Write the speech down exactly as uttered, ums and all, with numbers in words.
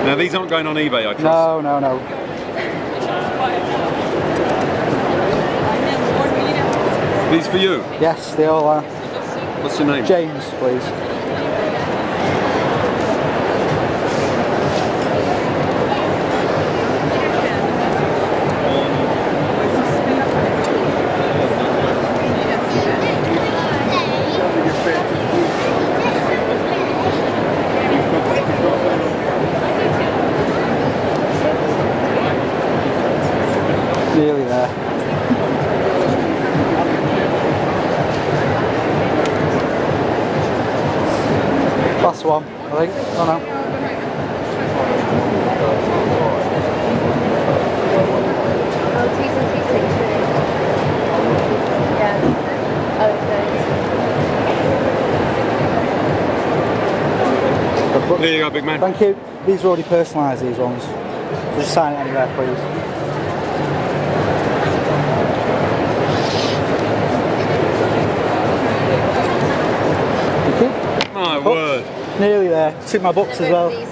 Now these aren't going on eBay, I trust? No, no, no. These for you? Yes, they all are. What's your name? James, please. Nearly there. Last one, I think. Oh no. Oh, T's and T's sixteen. Yeah. Okay. There you go, big man. Thank you. These are already personalised, these ones. So just sign it anywhere, please. My word. Nearly there. Took my books as well.